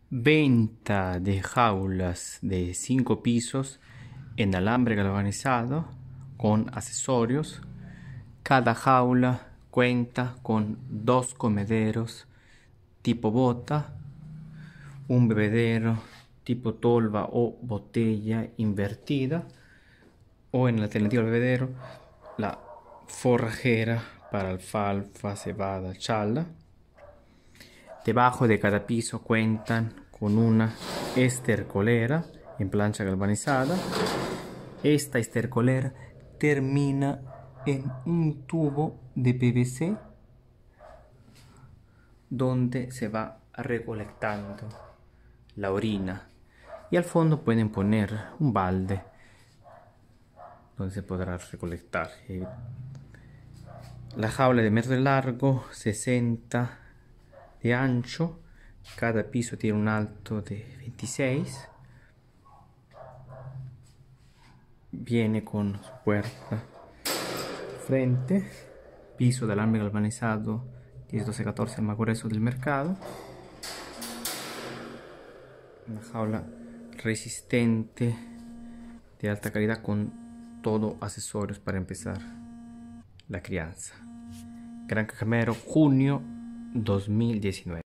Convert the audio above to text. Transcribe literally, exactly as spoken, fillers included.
Venta de jaulas de cinco pisos en alambre galvanizado con accesorios. Cada jaula cuenta con dos comederos tipo bota, un bebedero tipo tolva o botella invertida, o en la alternativa al bebedero la forrajera para alfalfa, cebada, chala. Debajo de cada piso cuentan con una estercolera en plancha galvanizada. Esta estercolera termina en un tubo de P V C donde se va recolectando la orina, y al fondo pueden poner un balde donde se podrá recolectar. La jaula de metro de largo, sesenta de ancho, cada piso tiene un alto de veintiséis, viene con su puerta frente, piso de alambre galvanizado diez doce catorce, el más grueso del mercado, una jaula resistente de alta calidad con todo accesorios para empezar la crianza. Gran Cajamero, junio dos mil diecinueve.